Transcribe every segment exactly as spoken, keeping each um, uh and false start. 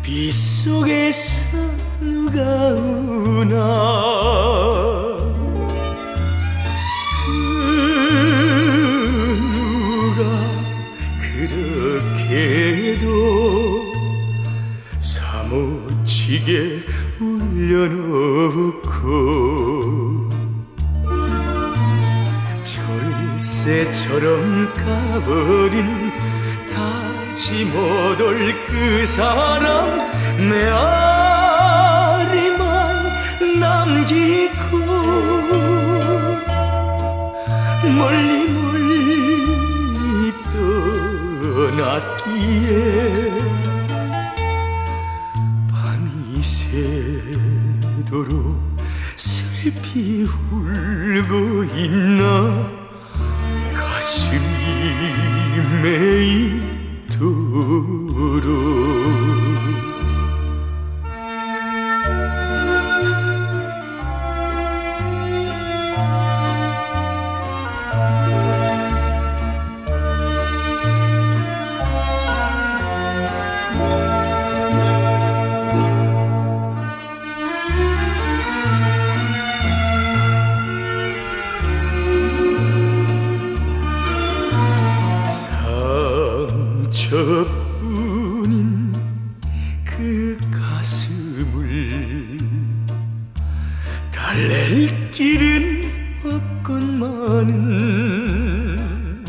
빗속에서 누가 우나 그 누가 그렇게도 사무치게 울려놓고 절새처럼 가버린 다시 못 올 그 사람 내 아리만 남기고 멀리 멀리 떠났기에 밤이 새도록 슬피 울고 있나 가슴이 메이도록 저뿐인 그 가슴을 달랠 길은 없건만은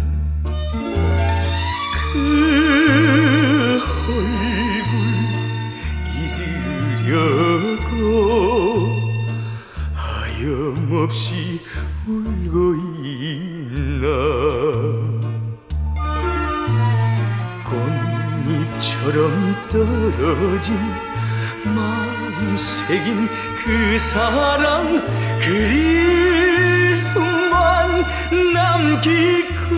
그 얼굴 잊으려고 하염없이 울고 있나 꽃잎처럼 떨어진 마음 새긴 그 사랑 그리움만 남기고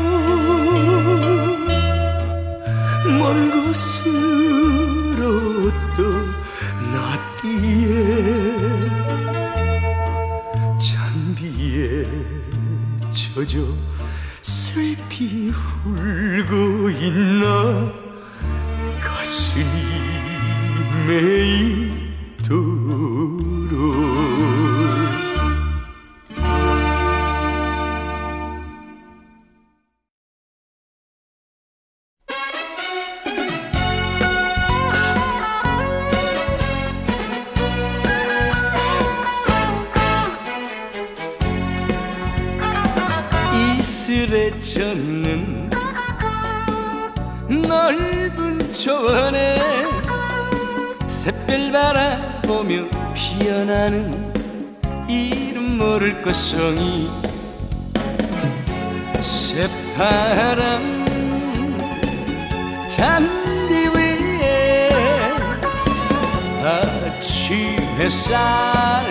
먼 곳으로 떠났기에 잔비에 젖어 슬피 울고 있나 가슴이 메이도록 이슬에 젖는 넓은 초원에 샛별 바라보며 피어나는 이름 모를 꽃송이 새파란 잔디 위에 아침 햇살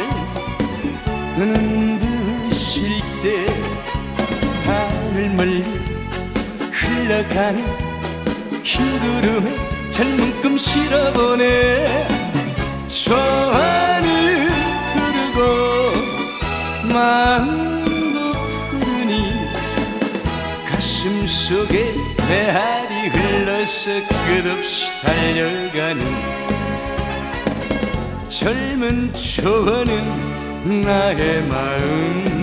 눈부실 때 하늘 멀리 흘러가는 흰 구름에 젊은 꿈 실어보네 초원은 흐르고 마음도 푸르니 가슴 속에 메아리 흘러서 끝없이 달려가는 젊은 초원은 나의 마음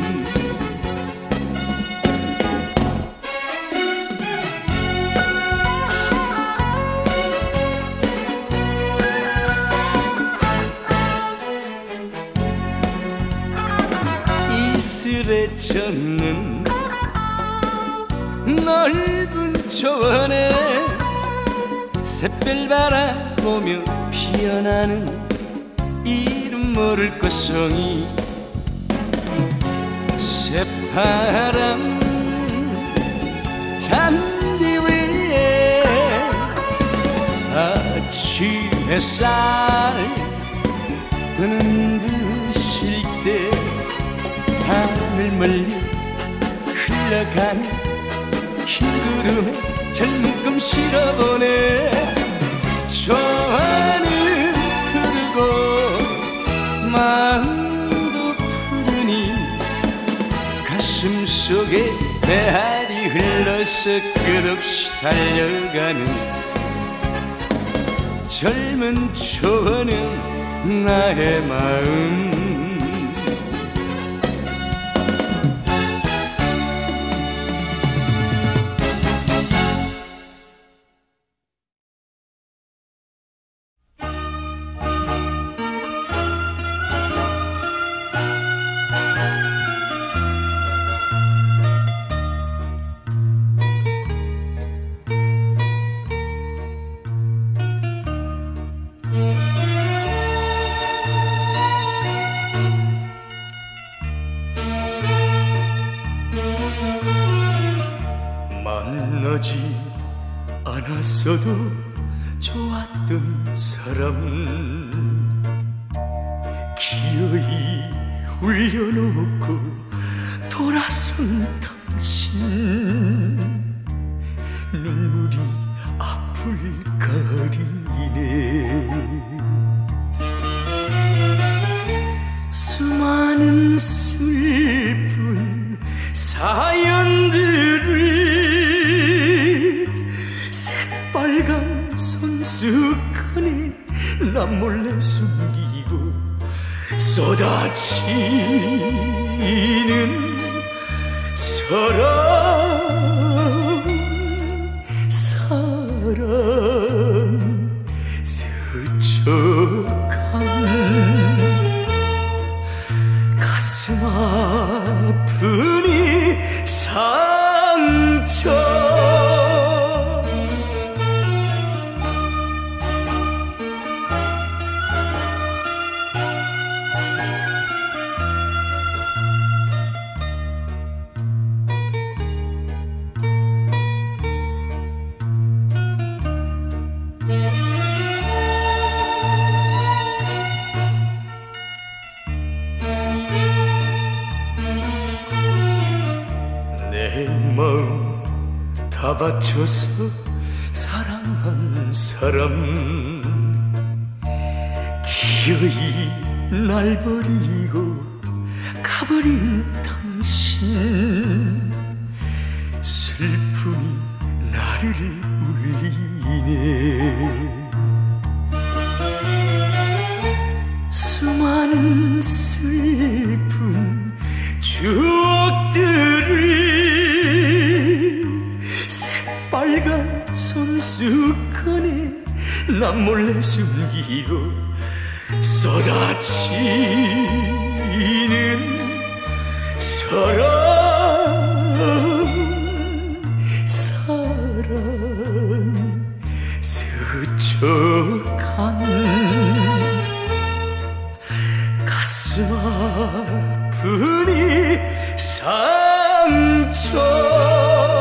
이슬에 젖는 넓은 초원에 샛별 바라보며 피어나는 이름 모를 꽃송이 새파란 잔디 위에 아침 햇살 눈부실 때 하늘 멀리 흘러가는 흰 구름에 젊은 꿈 실어보네 초원은 흐르고 마음도 푸르니 가슴 속에 메아리 흘러서 끝없이 달려가는 젊은 초원은 나의 마음 만나지 않았어도 좋았던 사람 기어이 울려놓고 돌아선 당신 눈물이 앞을 가리네 수많은 슬픈 사연들을 새빨간 손수건에 남몰래 숨기고 쏟아지는 사랑 사랑 스쳐간 가슴 아픈 이 상처 내 마음 다 바쳐서 사랑한 사람 기어이 날 버리고 가버린 당신 슬픔이 나를 울리네 수많은 슬픈 추억들을 새빨간 손수건에 남몰래 숨기고 쏟아지는 사랑 사랑 스쳐간 가슴 아픈 이 상처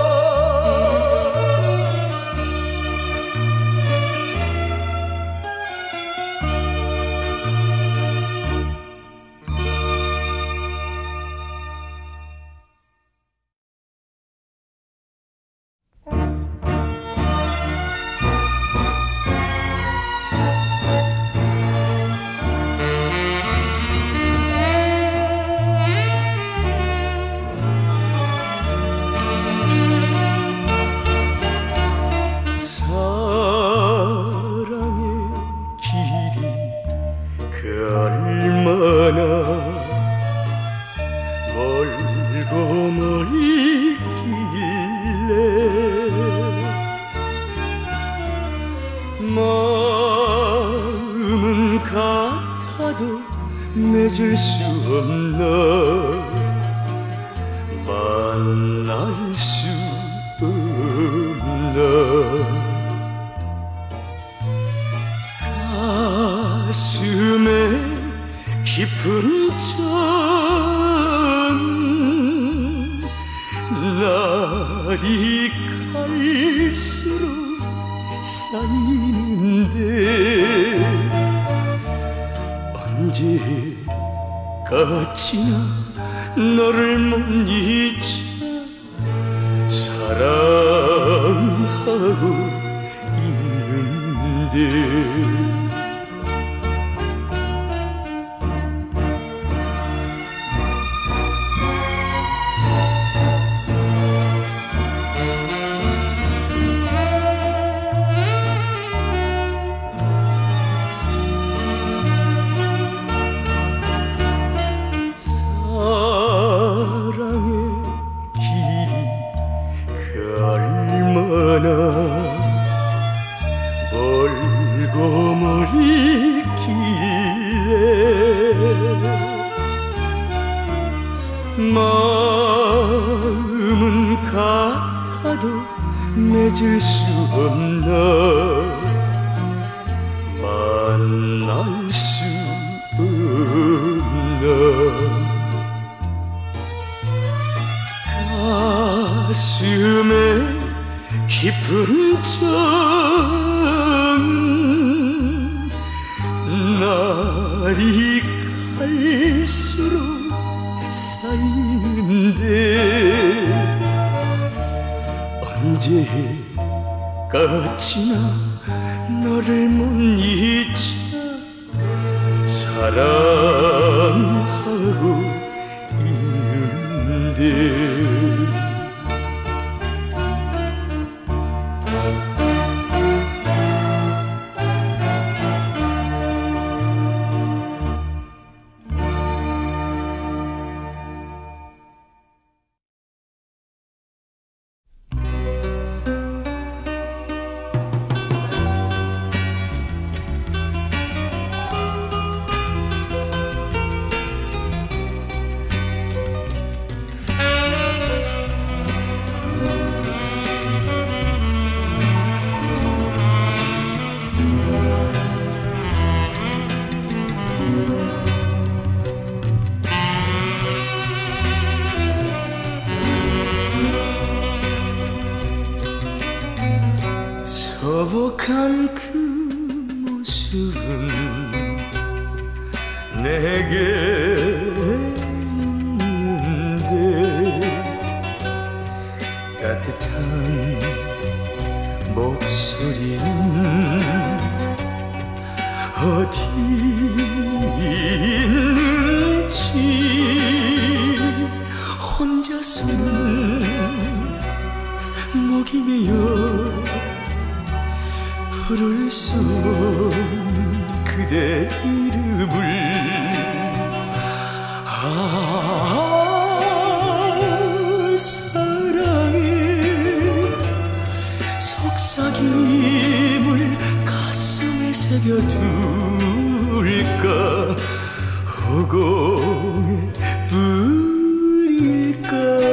멀고 멀길래 마음은 같아도 맺을 수 없나 만날 수 없나 가슴에 깊은 점 날이 갈수록 쌓이는데 언제까지나 너를 못 잊어 사랑하고 있는데 머물 길에 마음은 같아도 맺을 수 없나 만날 수 없나 가슴에 깊은 정은 날이 갈수록 쌓이는데 언제까지나 너를 못 잊자 사랑하고 있는데 서복한 그 모습은 내게 있는데 따뜻한 목소리는 어디 있는지 혼자서는 목이 메여 부를 수 없는 그대 이름을 아 사랑의 속삭임을 가슴에 새겨둘까 허공에 뿌릴까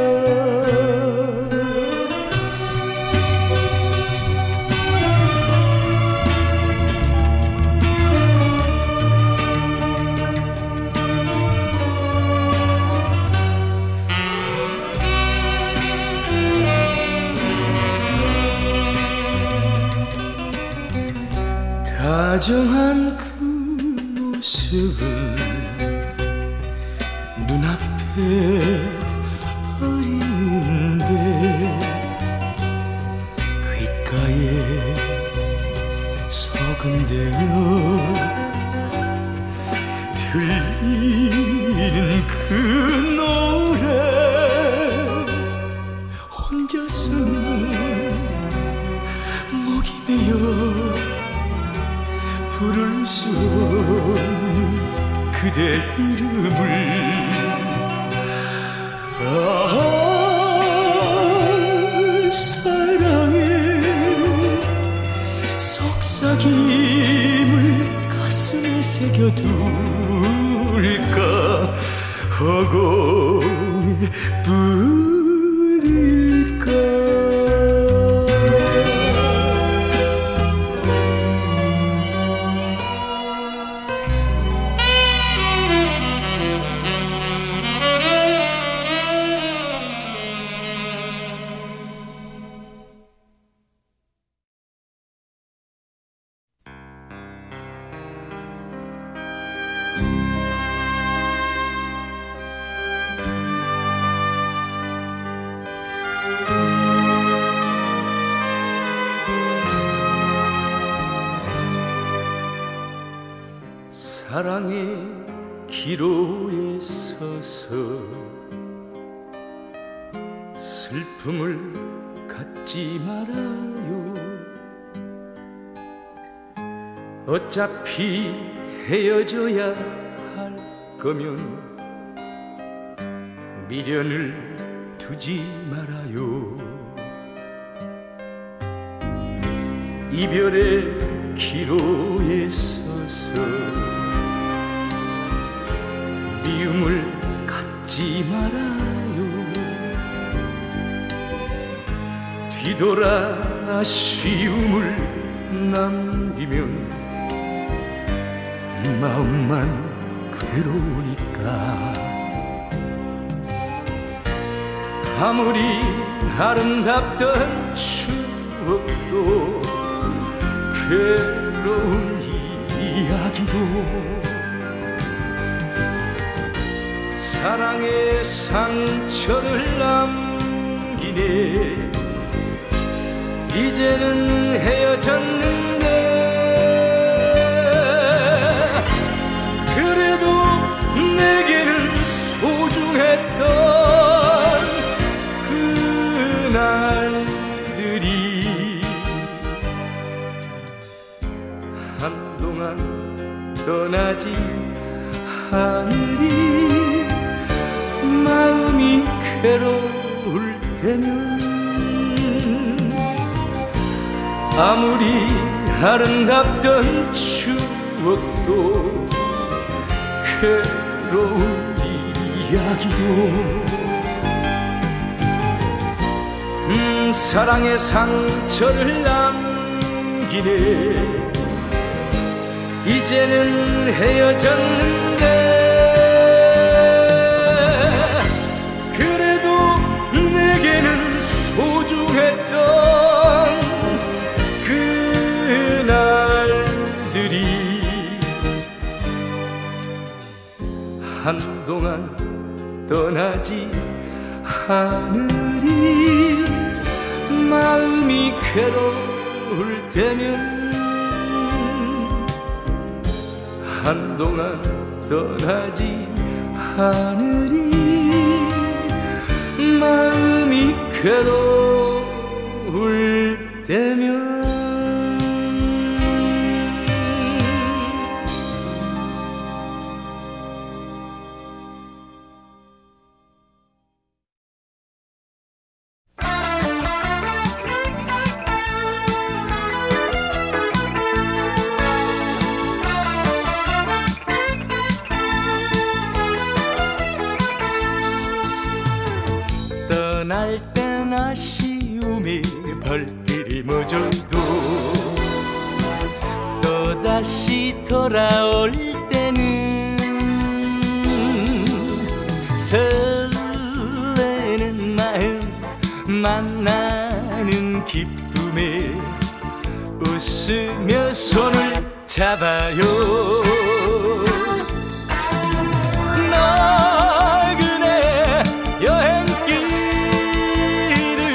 다정한 그 모습은 눈앞에 어린데 귓가에 소근대며 들리는 그 노래 혼자서는 목이 메여 부를 수 없는 그대 이름을 아 사랑의 속삭임을 가슴에 새겨둘까 허공에 뿌릴까 사랑의 기로에 서서 슬픔을 갖지 말아요. 어차피 헤어져야 할 거면 미련을 두지 말아요. 이별의 기로에 없어 미움을 갖지 말아요. 뒤돌아 아쉬움을 남기면 마음만 괴로우니까. 아무리 아름답던 추억도 괴로운 이야기도 사랑의 상처를 남기네. 이제는 헤어졌는데 그래도 내게는 소중했던 그날들이 한동안 떠나지 않으리. 마음이 괴로울 때면 아무리 아름답던 추억도 괴로운 이야기도 음, 사랑의 상처를 남기네. 이제는 헤어졌는데 그래도 내게는 소중했던 그날들이 한동안 떠나지 않으리. 마음이 괴로울 때면 한동안 떠나지 않으리. 마음이 괴로울 때면. 떠날 땐 아쉬움이 발길이 멎어도 또다시 돌아올 때는 설레는 마음 만나는 기쁨에 웃으며 손을 잡아요. 나그네 여행길은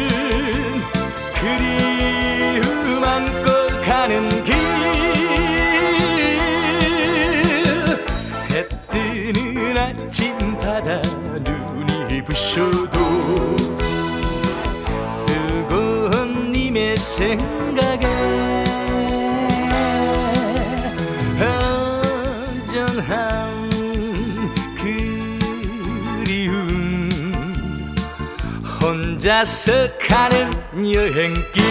그리움 안고 가는 길. 해 뜨는 아침 바다 눈이 부셔도 뜨거운 님의 생각에 허전한 혼자서 가는 여행길.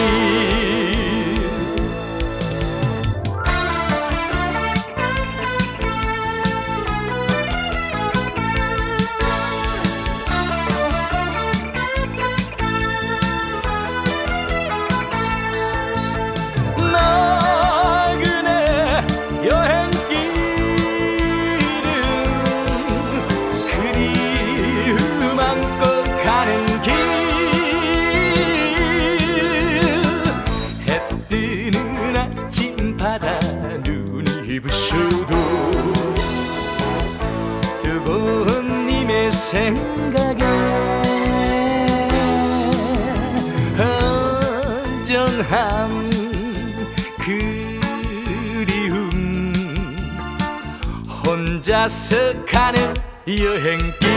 나그네 여행길은 그리움 안고 가는 길. 바다 눈이 부셔도 뜨거운 님의 생각에 허전한 그리움. 혼자서 가는 여행길.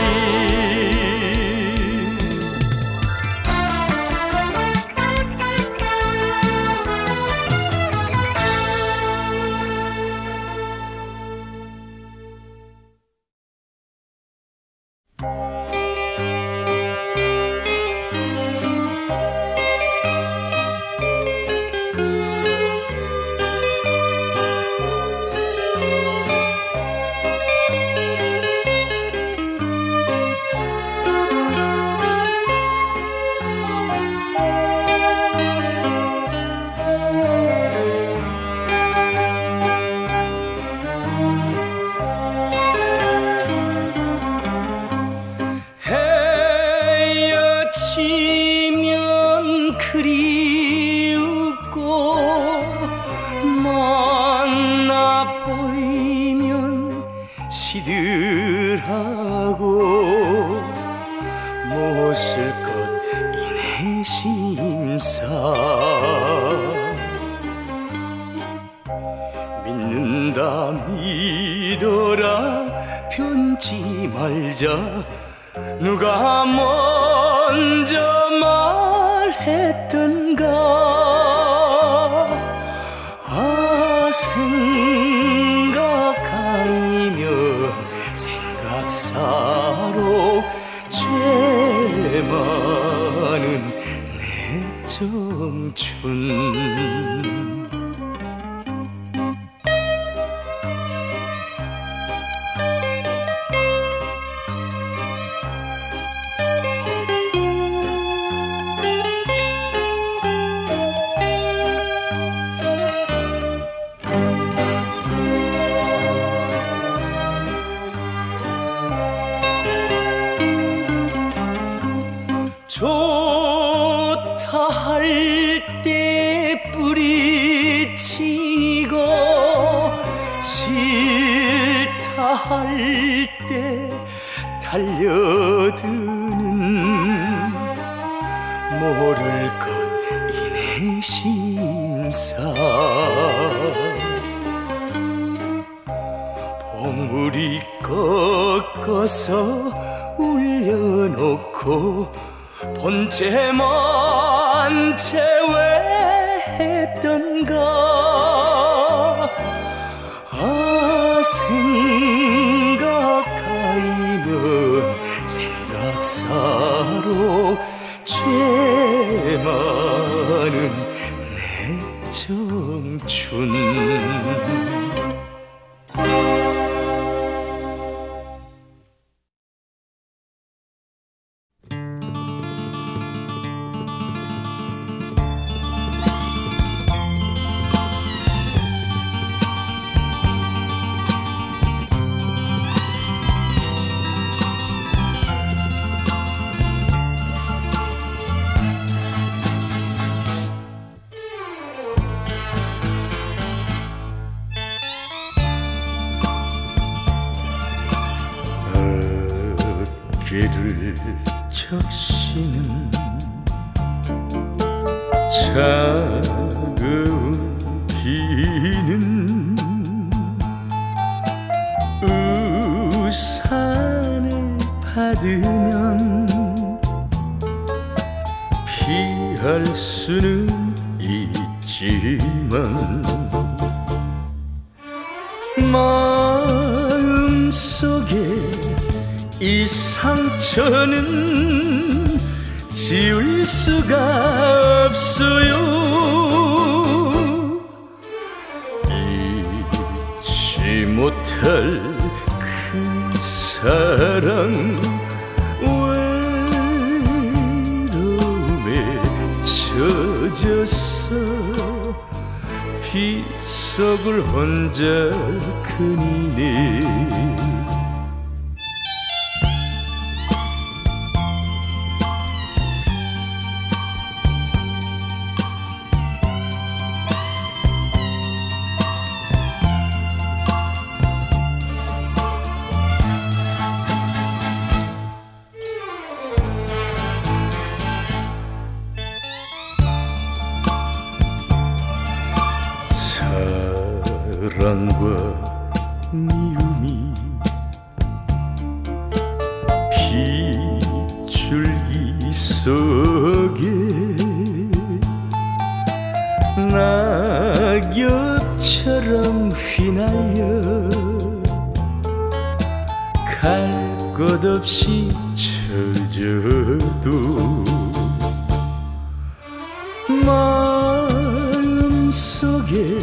피들하고 못 쓸 것 이내 심사 믿는다 믿어라 변치 말자 누가 먼저 말했던가 아 생각하면 생각사로 죄 많은 내 청춘 좋다 할 때 뿌리치고 싫다 할 때 달려드는 모를 것 이내 심사 봉우리 꺾어서 울려놓고 본체만 제외했던가 아 생각하면 생각사로 죄 많은 내 청춘 어깨를 적시는 차가운 비는 우산을 받으면 피할 수는 있지만 마음속에 이 상처는 지울 수가 없어요. 잊지 못할 그 사랑 외로움에 젖어서 빗속을 혼자 그리네. 사랑과 미움이 빗줄기 속에 낙엽처럼 휘날려 갈 곳 없이 젖어도 마음속에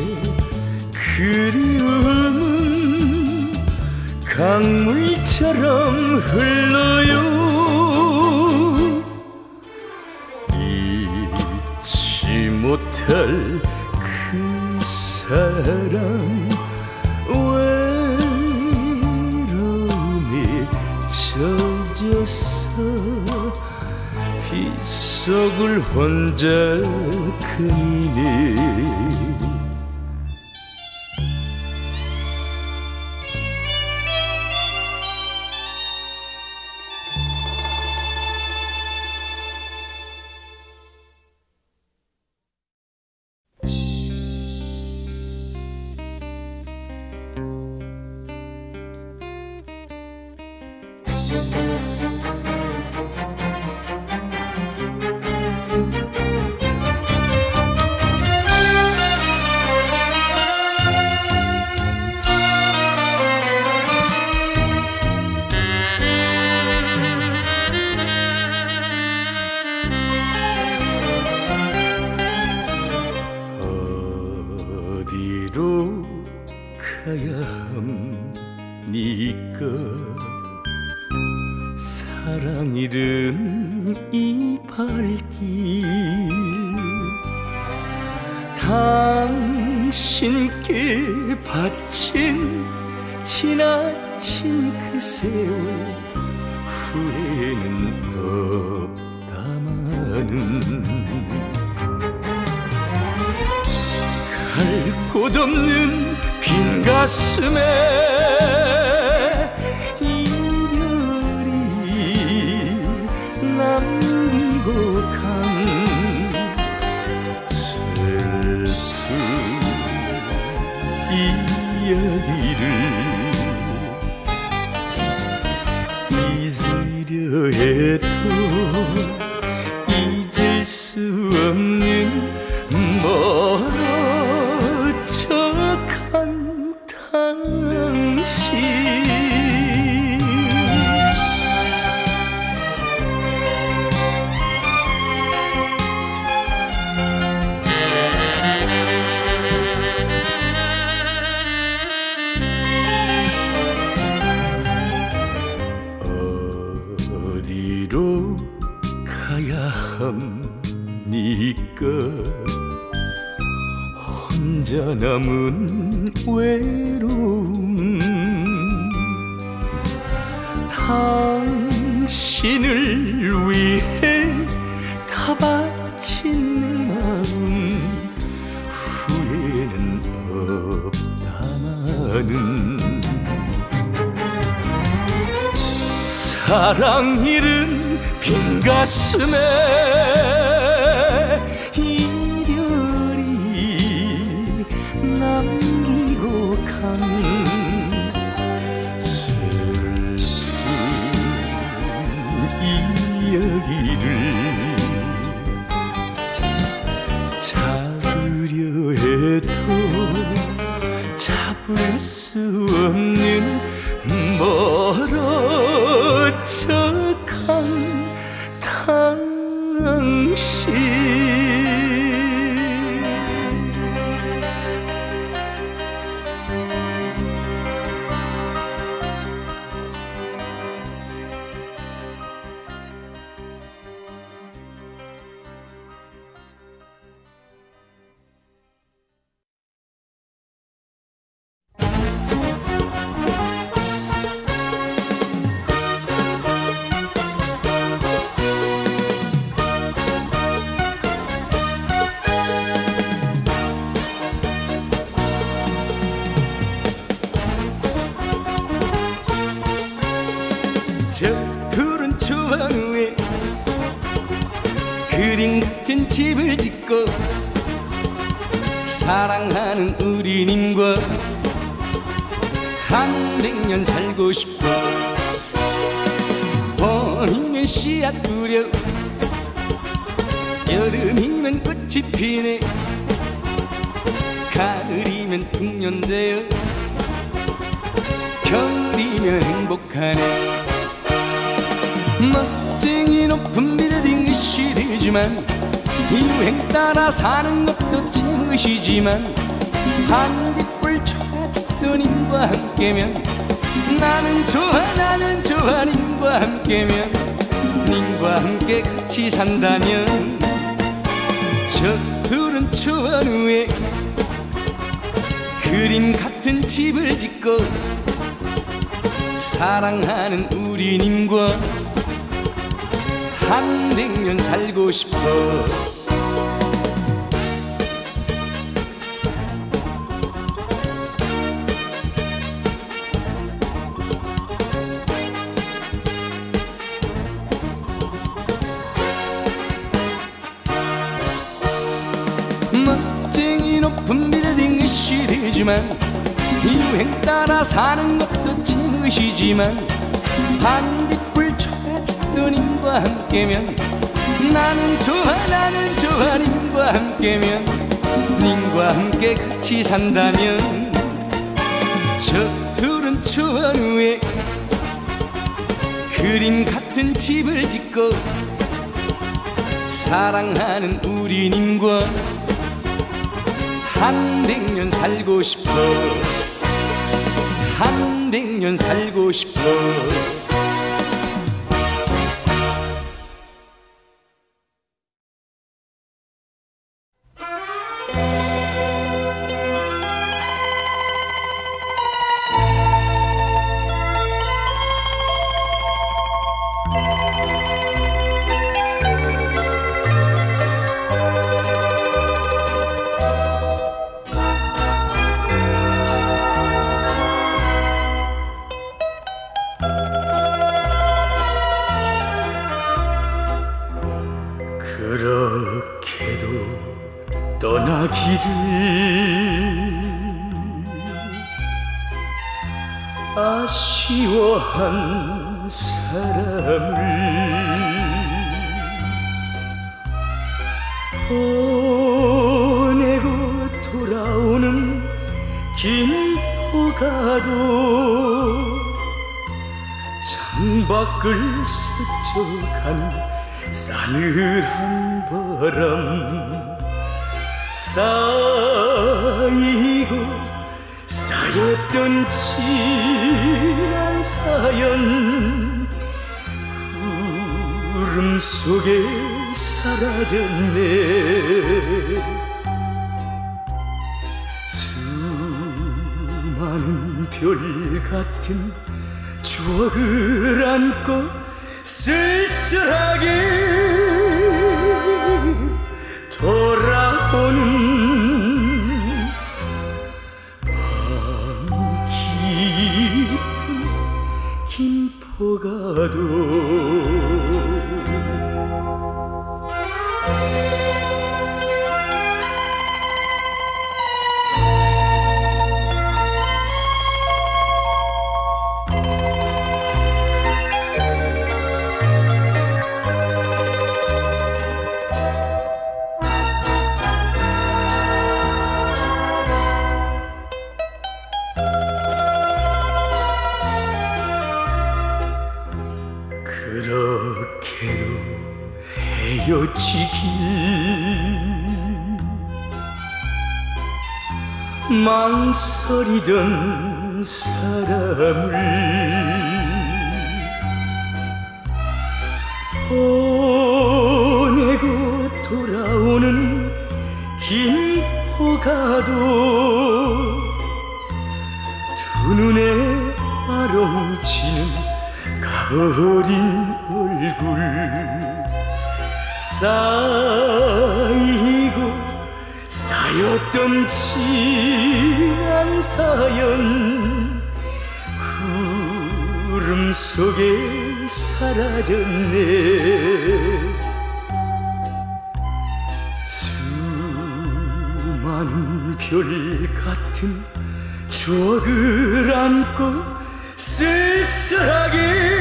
그리움은 강물처럼 흘러요. 잊지 못할 그 사랑 외로움에 젖어서 빗속을 혼자 그리네. 가야 합니까? 사랑 잃은 이 발길 당신께 바친 지나친 그 세월 후회는 없다마는 갈 곳 없는 빈 가슴에 이별이 남기고 간 슬픈 이야기를 잊으려 해도 잊을 수 없는 멀어져간 당신 어디로 가야 합니까? 혼자 남은 외로움 당신을 위해 다 바친 내 마음 후회는 없다마는 사랑 잃은 빈 가슴에 남기고 간 슬픈 이야기를 잡으려 해도 잡을 수 없는 멀어져간 당신 저 푸른 초원 위에 그림 같은 집을 짓고 사랑하는 우리님과 한백 년 살고 싶어. 봄이면 씨앗 뿌려 여름이면 꽃이 피네 가을이면 풍년되어 겨울이면 행복하네. 멋쟁이 높은 빌딩이 시리지만 유행 따라 사는 것도 찌무시지만 반딧불 찾던 님과 함께면 나는 좋아 나는 좋아 님과 함께면 님과 함께 같이 산다면 저 푸른 초원 위에 그림 같은 집을 짓고 사랑하는 우리 님과 한백 년 살고 싶어. 멋쟁이 높은 빌딩이 시리지만 유행 따라 사는 것도 찌무시지만 반딧불 찾던 님과 함께면 나는 좋아 나는 좋아 님과 함께면 님과 함께 같이 산다면 저 푸른 초원 위에 그림 같은 집을 짓고 사랑하는 우리 님과 한백 년 살고 싶어. 삼백 년 살고 싶어. 그렇게도 떠나기를 아쉬워한 사람을 보내고 돌아오는 김포가도 창밖을 스쳐간 싸늘한 바람 쌓이고 쌓였던 진한 사연 구름 속에 사라졌네. 수많은 별 같은 추억을 안고 쓸쓸하게 돌아오는 밤 깊은 김포가도 그렇게도 헤어지길 망설이던 사람을 보내고 돌아오는 김포가도 두 눈에 아롱치는 가버린 얼굴 쌓이고 쌓였던 진한 사연 구름 속에 사라졌네. 수많은 별 같은 추억을 안고 쓸쓸하게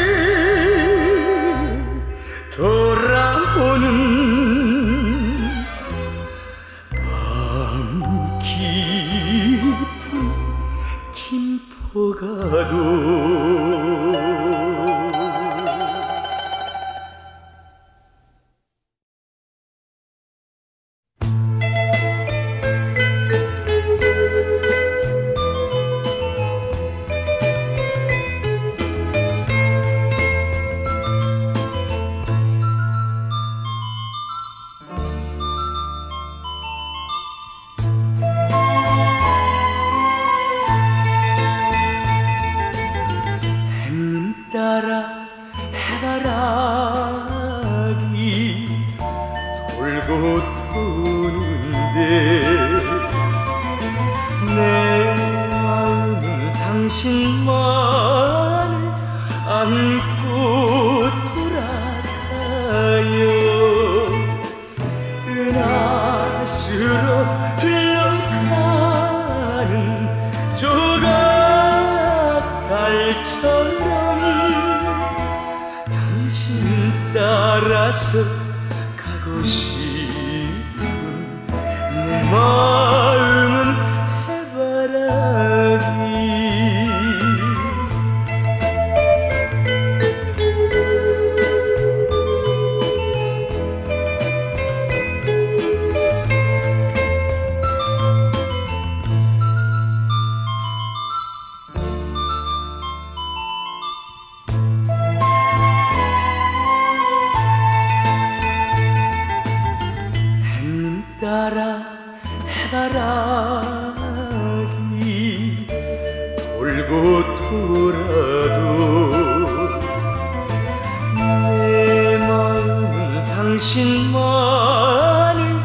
돌아오는 밤 깊은 김포가도 따라 해바라기 돌고 도는데 내 마음은 당신만을 안고 돌아가요. 은하수로 흘러가는 조각달처럼 당신 따라서 가고 싶은 내 마음은 해바라기. 울고 돌아도 내 마음은 당신만을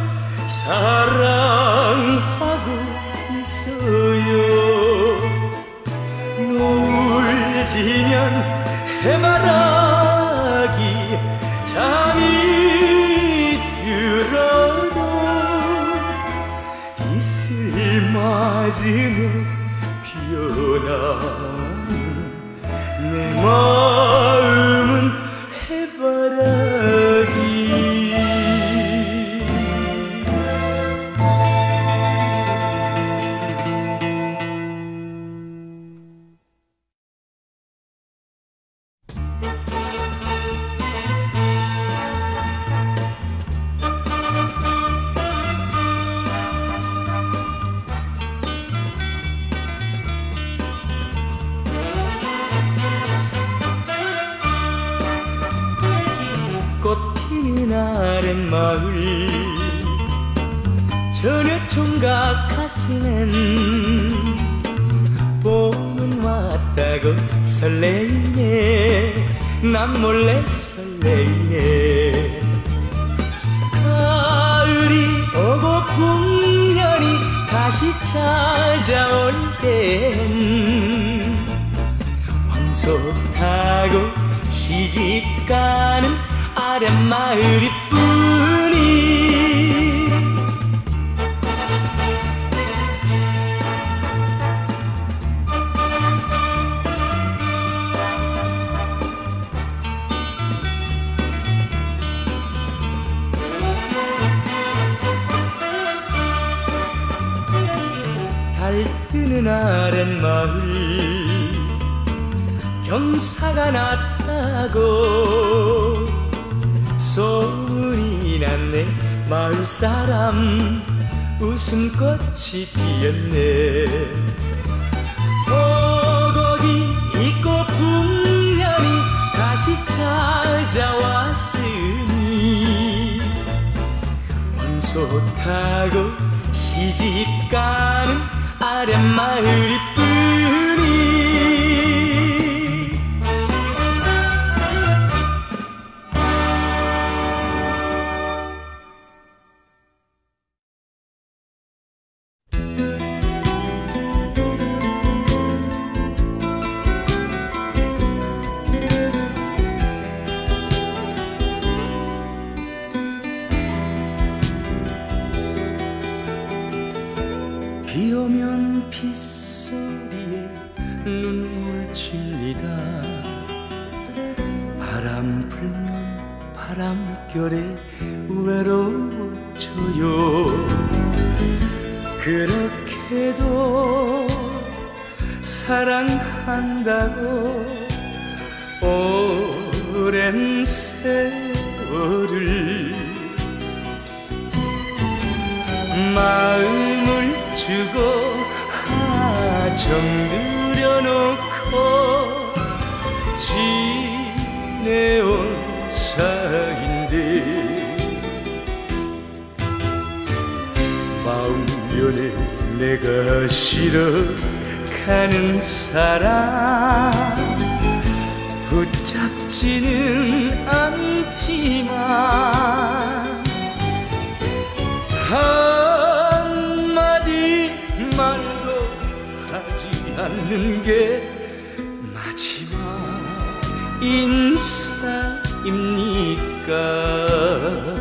사랑하고 있어요. 노을 지면 해바라기 잠이 들어도 이슬 맞으며 피어나는 내 마음은 해바라기. 꽃 피는 아랫마을 처녀총각 가슴엔 봄은 왔다고 설레이네. 난 몰래 설레이네. 가을이 오고 풍년이 다시 찾아올 땐 황소 타고 시집가는 아랫마을이 뿐이. 달 뜨는 아랫마을 경사가 났다고 소문이 났네. 마을 사람 웃음꽃이 피었네. 오곡이 있고 풍년이 다시 찾아왔으니 황소 타고 시집가는 아랫마을이 뿐이. 비 오면 빗소리에 눈물 칩니다. 바람 불면 바람결에 외로워져요. 그렇게도 사랑한다고 오랜 세월을 마음을 주고 하정 들여놓고 지내온 사이인데 마음면에 내가 싫어가는 사람 붙잡지는 않지만 한마디 말도 하지 않는 게 마지막 인사입니까?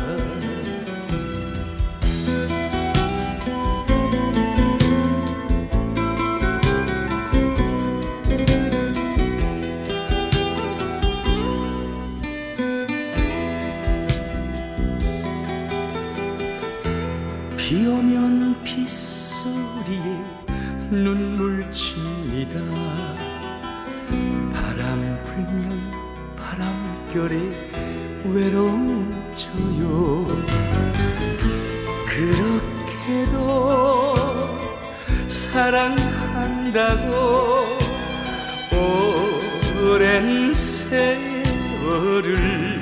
비 오면 빗소리에 눈물 칩니다. 바람 불면 바람결에 외로워져요. 그렇게도 사랑한다고 오랜 세월을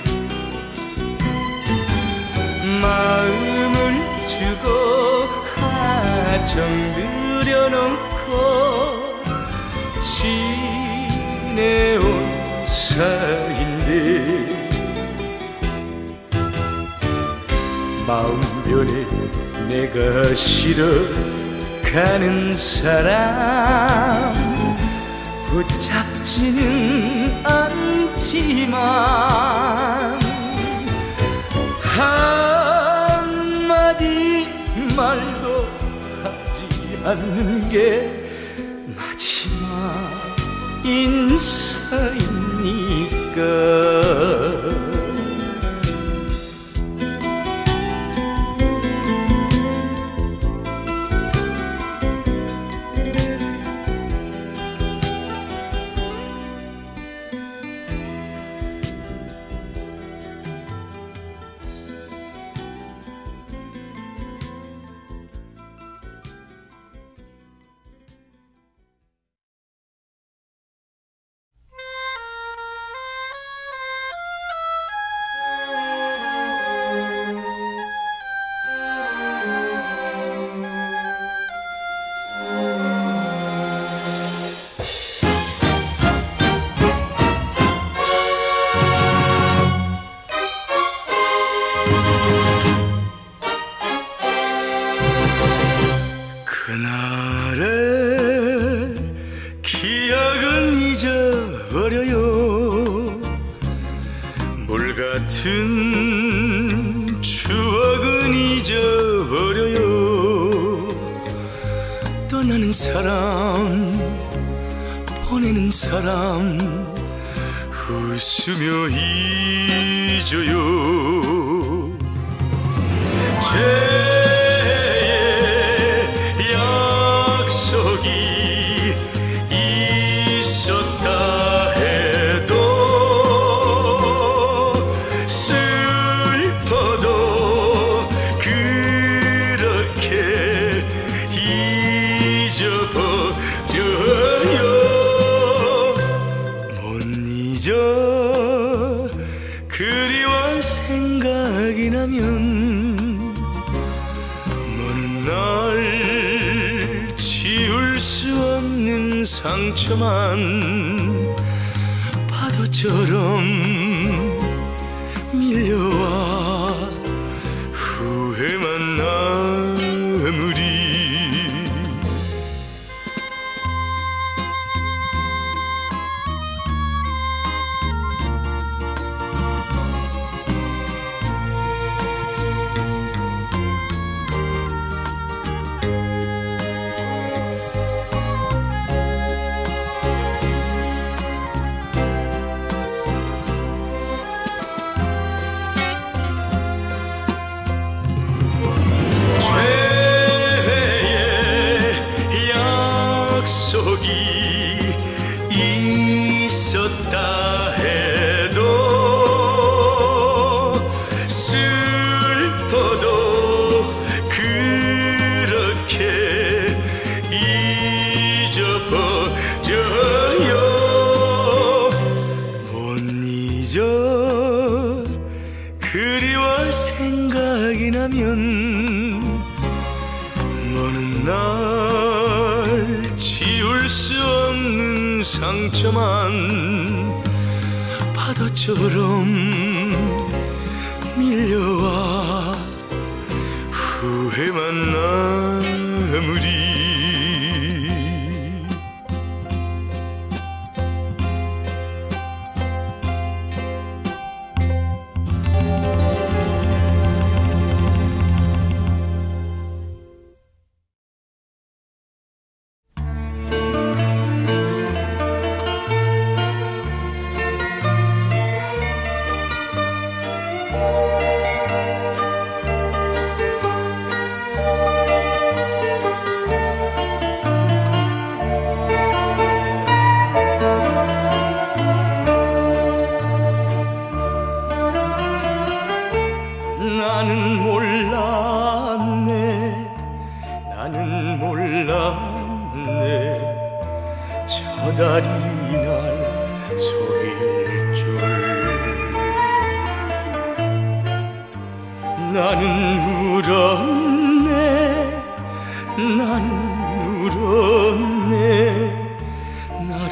마음을 주고 하정 들여놓고 마음 변해 내가 싫어가는 사람 붙잡지는 않지만 한마디 말도 하지 않는 게 마지막 인사이니까. 그날의 기억은 잊어버려요. 물같은 추억은 잊어버려요. 떠나는 사람 보내는 사람 웃으며 잊어요. 제 있었다 해도 슬퍼도 그렇게 잊어버려요. 못 잊어. 그리워 생각이 나면 먼 날 지울 수 없는 상처만 파도처럼 밀려와 후회만 아무리. 약속이 있었다 해도 슬퍼도 그렇게 잊어버려요. 못 잊어. 그리워 생각이 나면 먼 날 지울 수 없는 상처만 파도처럼 밀려와 후회만 아무리. 나는 몰랐네. 나는 몰랐네. 저 달이 날 속일 줄. 나는 울었네. 나는 울었네. 날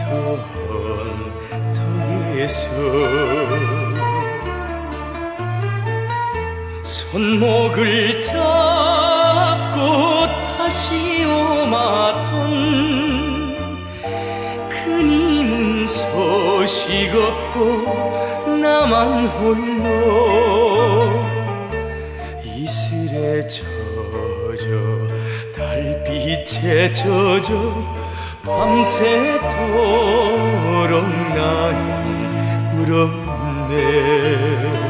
웃던 덕에서 손 목을 잡고 다시 오마던 그님은 소식 없고 나만 홀로 이슬에 젖어 달빛에 젖어 밤새도록 나는 울었네.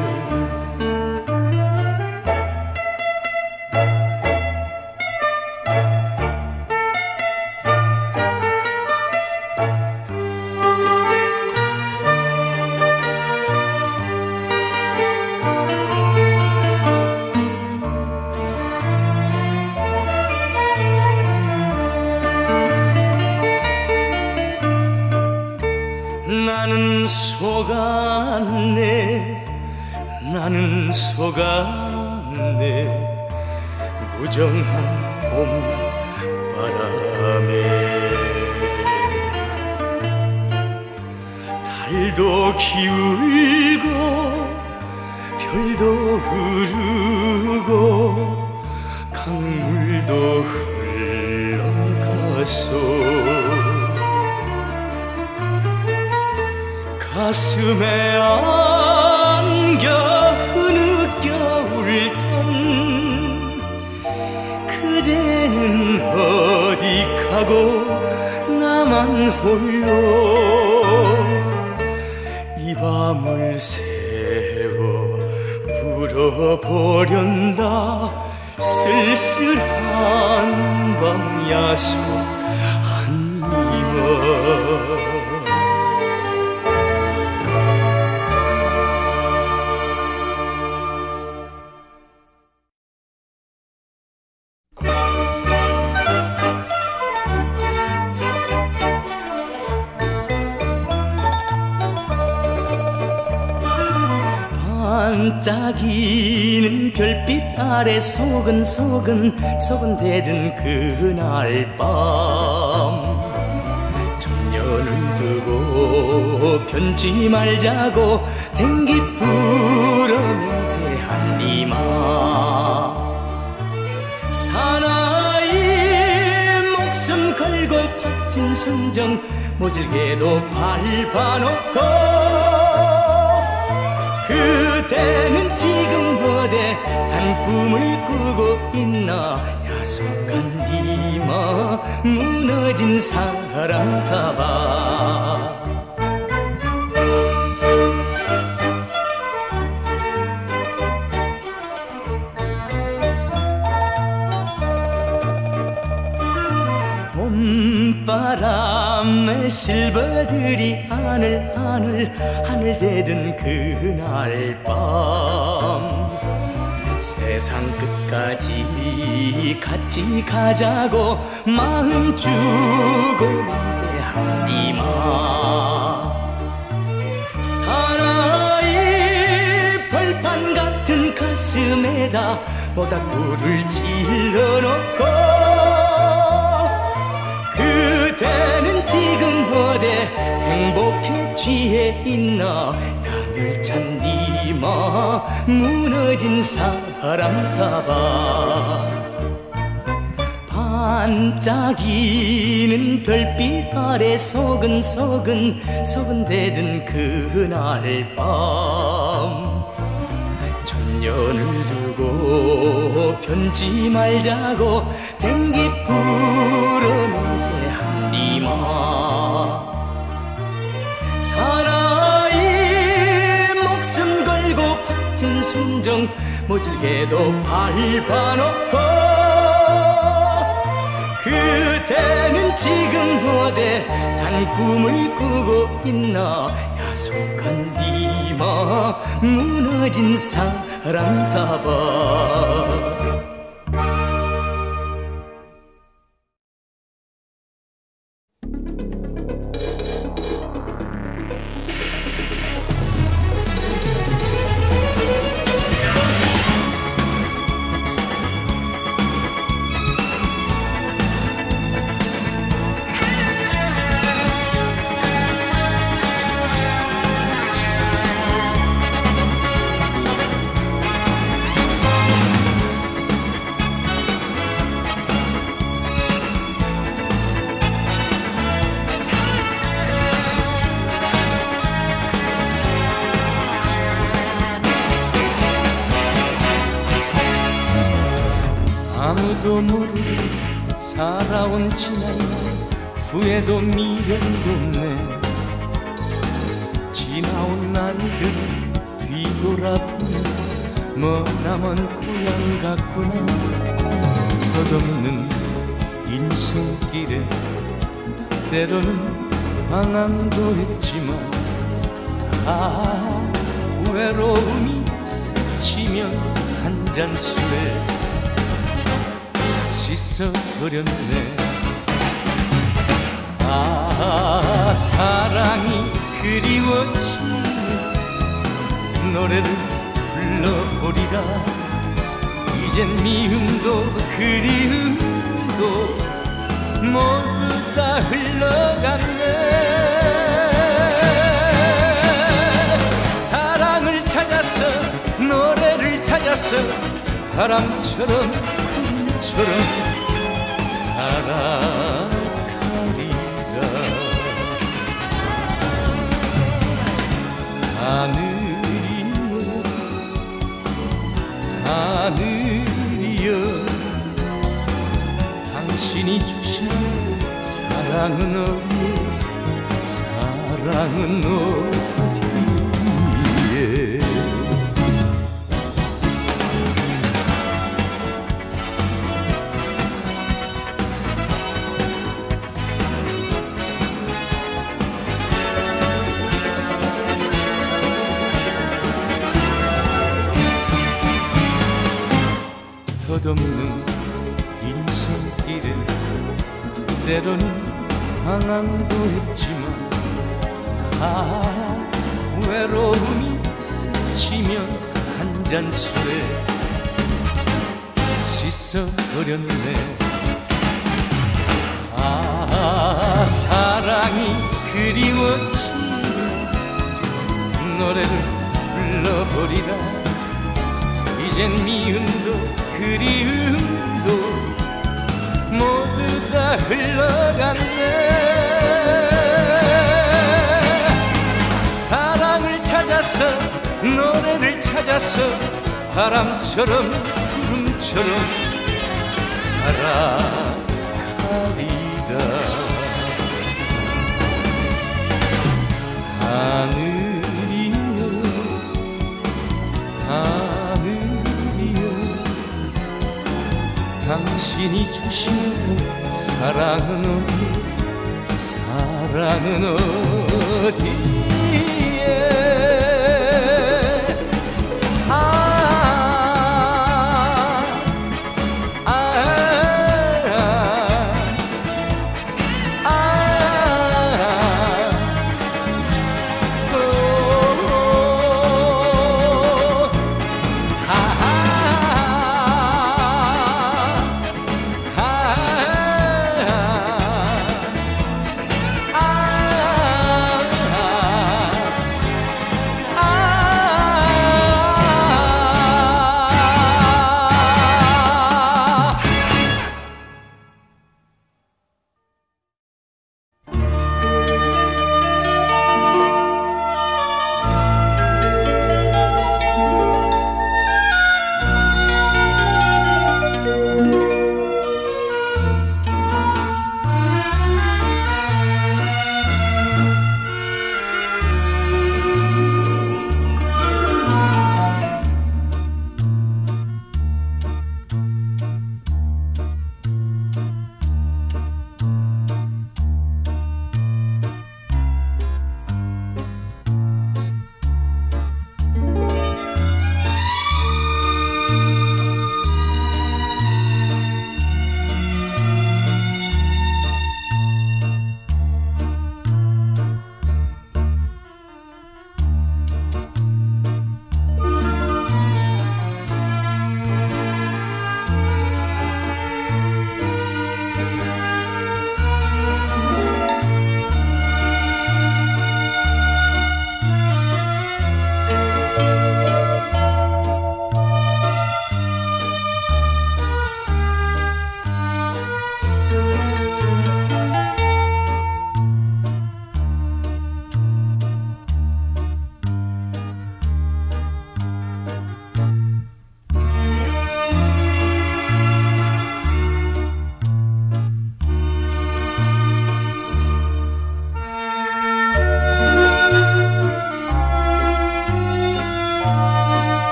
나는 속았네 나는 속았네 무정한 봄바람에 달도 기울고 별도 흐르고 강물도 흘러갔어. 가슴에 안겨 흐느껴 울던 그대는 어디 가고 나만 홀로 이 밤을 새워 울어버련다. 쓸쓸한 밤 야속한 이맘. 반짝이는 별빛 아래 소근소근 소근대던 그날 밤 천년을 두고 편지 말자고 댕기 불어 맹세한 이마. 사나이 목숨 걸고 빚진 순정 모질게도 밟아놓고 그대는 지금 어디 단 꿈을 꾸고 있나. 야속한 디마 무너진 사랑타봐. 봄바람에 실버들이 하늘 하늘 하늘 대던 그날 밤 세상 끝까지 같이 가자고 마음 주고 맹세한 이마. 사나이 벌판 같은 가슴에다 모닥불을 질러놓고 그대는 지금 어디 행복에 취해 있나. 야멸찬 니마 무너진 사랑타봐. 반짝이는 별빛 아래 소근소근 소근대던 그날 밤 천년을 두고 편지 말자고 댕기 불어 맹세한 니마. 사나이 목숨 걸고 빚진 순정 모질게도 밟아놓고 그대는 지금 어디 단 꿈을 꾸고 있나. 야속한 디마 무너진 사랑타봐. 모르게 살아온 지난 날 후회도 미련도 없네. 지나온 날들을 뒤돌아보면 머나먼 고향 같구나. 덧없는 인생길에 때로는 방황도 했지만 아 외로움이 스치면 한 잔 술에 씻어버렸네. 아 사랑이 그리워지면 노래를 불러보리라. 이젠 미움도 그리움도 모두 다 흘러갔네. 사랑을 찾아서 노래를 찾아서 바람처럼 꿈처럼 살아가리라. 하늘이여 하늘이여 당신이 주신 사랑은 어디에 사랑은 어디에. 덧없는 인생길에 때로는 방황도 했지만 아 외로움이 스치면 한 잔 술에 씻어버렸네. 아 사랑이 그리워지면 노래를 불러보리라. 이젠 미움도 그리움도 모두 다 흘러갔네. 사랑을 찾아서 노래를 찾아서 바람처럼 구름처럼 살아가리라. 하늘이여 하늘이여 당신이 주신 사랑은 어디 사랑은 어디.